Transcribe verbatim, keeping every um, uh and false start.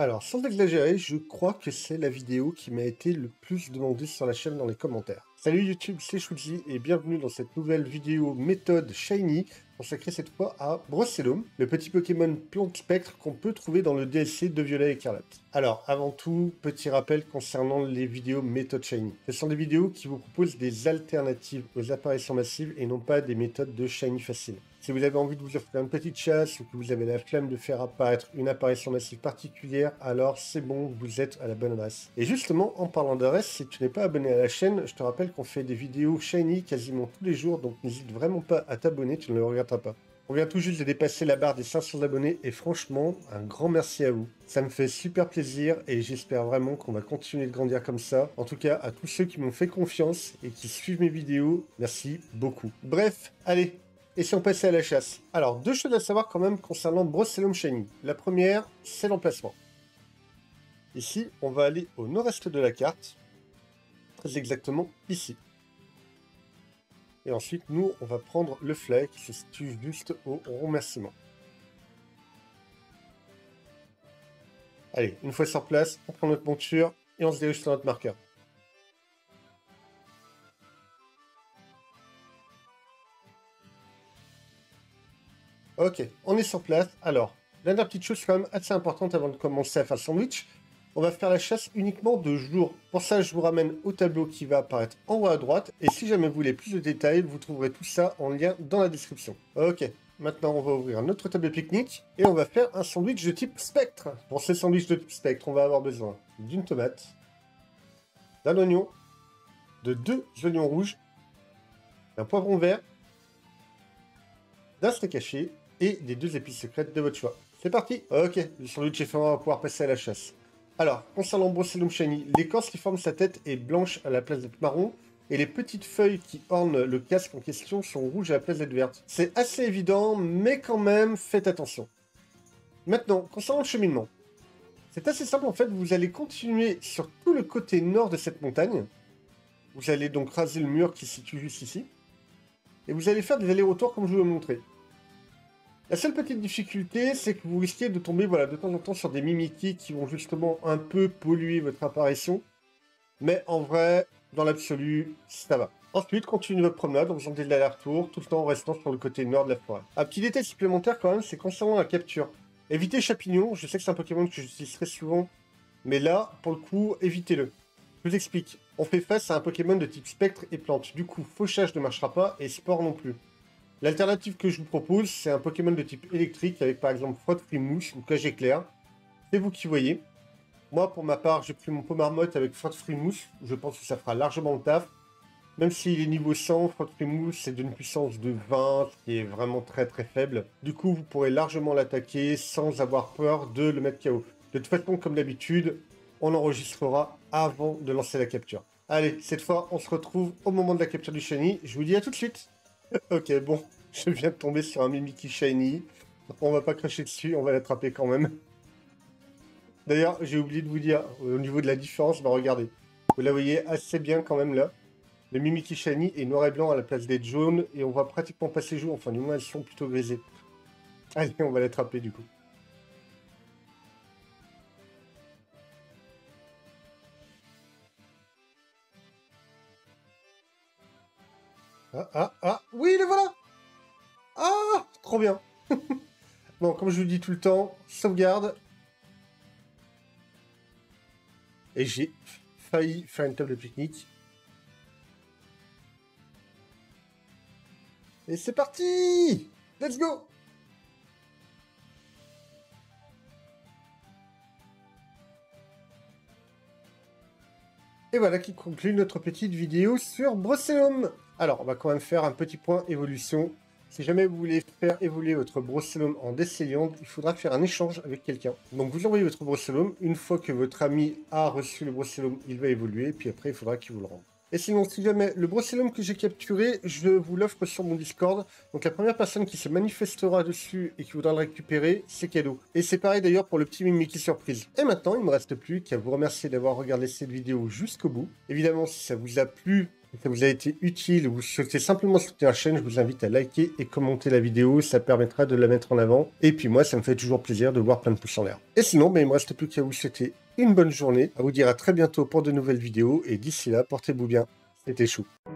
Alors, sans exagérer, je crois que c'est la vidéo qui m'a été le plus demandée sur la chaîne dans les commentaires. Salut YouTube, c'est Shoozy et bienvenue dans cette nouvelle vidéo méthode Shiny, consacrée cette fois à Brossellum, le petit Pokémon Plante Spectre qu'on peut trouver dans le D L C de Violet Écarlate. Alors, avant tout, petit rappel concernant les vidéos méthode Shiny. Ce sont des vidéos qui vous proposent des alternatives aux apparitions massives et non pas des méthodes de Shiny facile. Si vous avez envie de vous offrir une petite chasse ou que vous avez la flemme de faire apparaître une apparition massive particulière, alors c'est bon, vous êtes à la bonne adresse. Et justement, en parlant d'adresse, si tu n'es pas abonné à la chaîne, je te rappelle qu'on fait des vidéos Shiny quasiment tous les jours, donc n'hésite vraiment pas à t'abonner, tu ne le regretteras pas. On vient tout juste de dépasser la barre des cinq cents abonnés et franchement, un grand merci à vous. Ça me fait super plaisir et j'espère vraiment qu'on va continuer de grandir comme ça. En tout cas, à tous ceux qui m'ont fait confiance et qui suivent mes vidéos, merci beaucoup. Bref, allez, et si on passait à la chasse? Alors, deux choses à savoir quand même concernant Brossellum Shiny. La première, c'est l'emplacement. Ici, on va aller au nord-est de la carte, très exactement ici. Et ensuite, nous, on va prendre le flag qui se situe juste au remerciement. Allez, une fois sur place, on prend notre monture et on se dirige sur notre marqueur. Ok, on est sur place. Alors, la dernière petite chose quand même assez importante avant de commencer à faire le sandwich, on va faire la chasse uniquement de jour. Pour ça, je vous ramène au tableau qui va apparaître en haut à droite. Et si jamais vous voulez plus de détails, vous trouverez tout ça en lien dans la description. Ok, maintenant on va ouvrir notre table de pique-nique et on va faire un sandwich de type spectre. Pour ce sandwich de type spectre, on va avoir besoin d'une tomate, d'un oignon, de deux oignons rouges, d'un poivron vert, d'un steak haché et des deux épices secrètes de votre choix. C'est parti. Ok, le sandwich est fait, on va pouvoir passer à la chasse. Alors, concernant Brossellum Shiny, l'écorce qui forme sa tête est blanche à la place d'être marron, et les petites feuilles qui ornent le casque en question sont rouges à la place d'être vertes. C'est assez évident, mais quand même, faites attention. Maintenant, concernant le cheminement, c'est assez simple en fait, vous allez continuer sur tout le côté nord de cette montagne. Vous allez donc raser le mur qui se situe juste ici, et vous allez faire des allers-retours comme je vous l'ai montré. La seule petite difficulté, c'est que vous risquez de tomber voilà, de temps en temps sur des Mimikyu qui vont justement un peu polluer votre apparition. Mais en vrai, dans l'absolu, ça va. Ensuite, continuez votre promenade en faisant des allers-retours, tout le temps en restant sur le côté nord de la forêt. Un petit détail supplémentaire quand même, c'est concernant la capture. Évitez Chapignon, je sais que c'est un Pokémon que j'utilise très souvent, mais là, pour le coup, évitez-le. Je vous explique. On fait face à un Pokémon de type spectre et plante. Du coup, fauchage ne marchera pas et sport non plus. L'alternative que je vous propose, c'est un Pokémon de type électrique, avec par exemple Frotte Frimousse ou Cage Éclair. C'est vous qui voyez. Moi, pour ma part, j'ai pris mon Pomarmotte avec Frotte Frimousse. Je pense que ça fera largement le taf. Même s'il est niveau cent, Frotte Frimousse, c'est d'une puissance de vingt, qui est vraiment très très faible. Du coup, vous pourrez largement l'attaquer sans avoir peur de le mettre K O. De toute façon, comme d'habitude, on enregistrera avant de lancer la capture. Allez, cette fois, on se retrouve au moment de la capture du Shiny. Je vous dis à tout de suite. Ok, bon, je viens de tomber sur un Mimikyu Shiny. On va pas cracher dessus, on va l'attraper quand même. D'ailleurs, j'ai oublié de vous dire, au niveau de la différence, bah regardez. Vous la voyez assez bien quand même là. Le Mimikyu Shiny est noir et blanc à la place d'être jaune, et on voit pratiquement pas ses joues, enfin du moins elles sont plutôt grisées. Allez, on va l'attraper du coup. Ah, ah, ah, oui, le voilà! Ah, trop bien! Bon, comme je vous le dis tout le temps, sauvegarde. Et j'ai failli faire une table de pique-nique. Et c'est parti! Let's go! Et voilà qui conclut notre petite vidéo sur Brossellum. Alors, on va quand même faire un petit point évolution. Si jamais vous voulez faire évoluer votre Brossellum en Descéliande, il faudra faire un échange avec quelqu'un. Donc vous envoyez votre Brossellum, une fois que votre ami a reçu le Brossellum, il va évoluer, puis après il faudra qu'il vous le rende. Et sinon, si jamais le Brossellum que j'ai capturé, je vous l'offre sur mon Discord. Donc la première personne qui se manifestera dessus et qui voudra le récupérer, c'est cadeau. Et c'est pareil d'ailleurs pour le petit Mimikyu surprise. Et maintenant, il ne me reste plus qu'à vous remercier d'avoir regardé cette vidéo jusqu'au bout. Évidemment, si ça vous a plu, Si ça vous a été utile ou vous souhaitez simplement soutenir la chaîne, je vous invite à liker et commenter la vidéo, ça permettra de la mettre en avant. Et puis moi, ça me fait toujours plaisir de voir plein de pouces en l'air. Et sinon, ben, il me reste plus qu'à vous souhaiter une bonne journée, à vous dire à très bientôt pour de nouvelles vidéos, et d'ici là, portez-vous bien. C'était Chou.